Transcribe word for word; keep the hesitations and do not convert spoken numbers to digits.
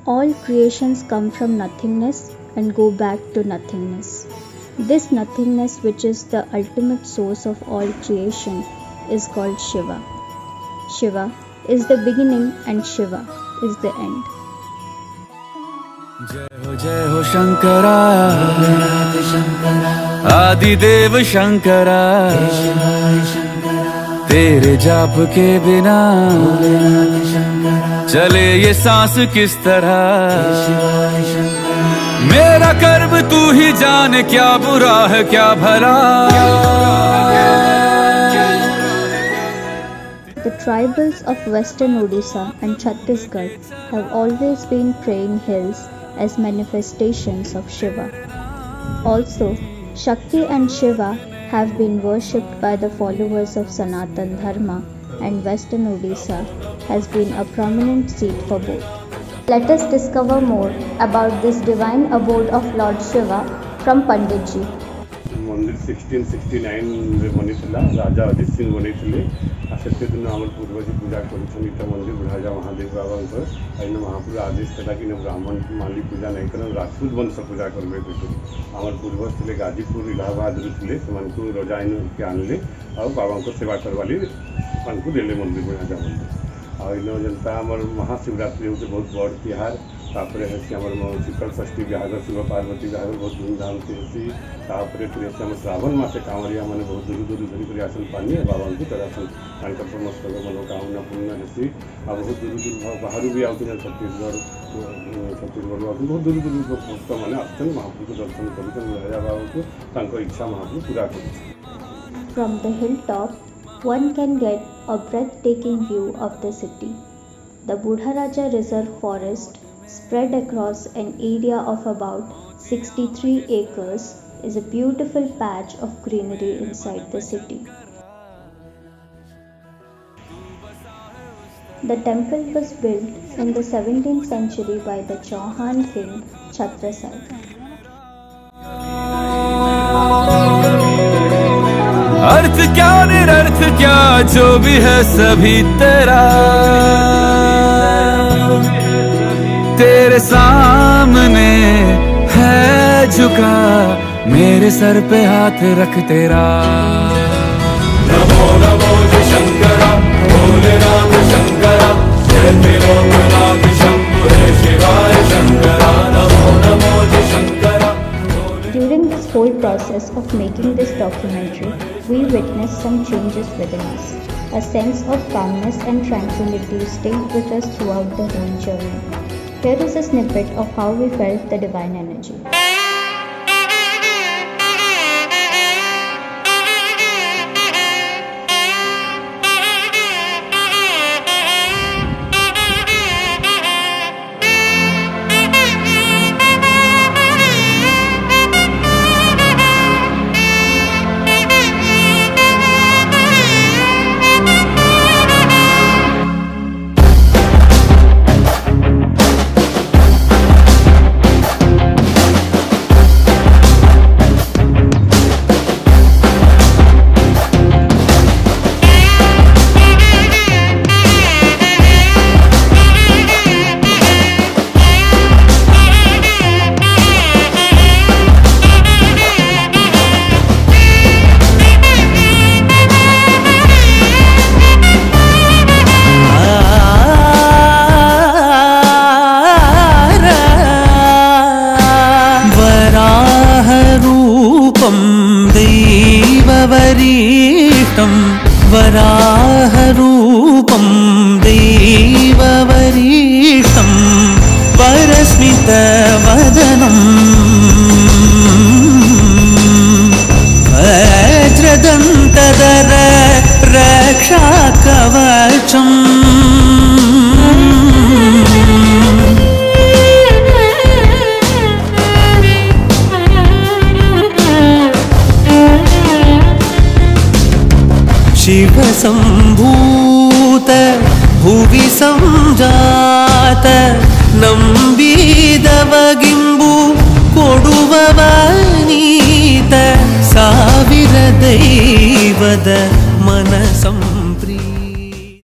All creations come from nothingness and go back to nothingness. This nothingness, which is the ultimate source of all creation, is called Shiva. Shiva is the beginning and Shiva is the end. जय हो जय हो शंकरा, आदिदेव शंकरा, तेरे जाप के बिना चले ये सांस किस तरह। मेरा कर्म तू ही जाने, क्या बुरा है क्या भला। The tribals of western Odisha and Chhattisgarh have always been praying hills as manifestations of Shiva. Also, Shakti and Shiva have been worshipped by the followers of Sanatan Dharma, and western Odisha has been a prominent seat for both. Let us discover more about this divine abode of Lord Shiva from Pandit Ji. मंदिर sixteen sixty nine रे बनी थिला, राजा अजित सिंह बनी थिले। आ सेते दिन हमर पूर्वज पूजा करछन इटा मंदिर बुढ़ाजा महादेव बाबा को। आइन महापुर आदेश कला कि ब्राह्मण माली पूजा नहीं करन, राजपूत वंश पूजा करबे कहते। हमर पूर्वज थिले गाजीपुर इलाहाबाद रे थिले, समान को रजाइन के आनले और बाबा को सेवा करवाली मान को देले मंदिर बुढ़ाजा मंदिर। आ इन जनता हमर महाशिवरात्रि होते बहुत बड़ त्योहार। तापर है शीतल षष्ठी बिहागर शिव पार्वती बिहागर बहुत धूमधाम से होती। तापर फिर हम श्रावण मासे कांवरिया मैंने बहुत दूर दूर धरिक आसन पानी बाबा को दर्शन तांकर समस्त मनोकामना पूर्ण हेसी। आ बहुत दूर दूर बाहर भी आते हैं, छत्तीसगढ़ छत्तीसगढ़ बहुत दूर दूर भक्त मैंने आसते महाप्रभु को दर्शन कर बाबा को इच्छा महाप्रभु पूरा कर। From the hilltop, one can get a breathtaking view of the city. The Budharaja Reserve Forest, spread across an area of about sixty-three acres, is a beautiful patch of greenery inside the city. The temple was built in the seventeenth century by the Chauhan king Chhatrasai. अर्थ क्या निरर्थ क्या जो भी है सभी तेरा, तेरे सामने है झुका, मेरे सर पे हाथ रख तेरा। नमो नमो जय शंकरा, भोलेनाथ शंकरा, जय त्रिलोकनाथ शंभु हे शिवाय शंकरा। नमो नमो जय Shankara. During this whole process of making this documentary, we witnessed some changes within us. A sense of calmness and tranquility stayed with us throughout the whole journey. Here is a snippet of how we felt the divine energy. दैववरीष्टं वराहरूपं दैववरीष्टं परस्मितवदनं वज्रदन्तधर रक्षाकवचम्। Shiv संभूत भुवि संजात नंबीदवगिंबु कोडुववनीत ಸಾವಿರ ದೈವದ ಮನಸಂ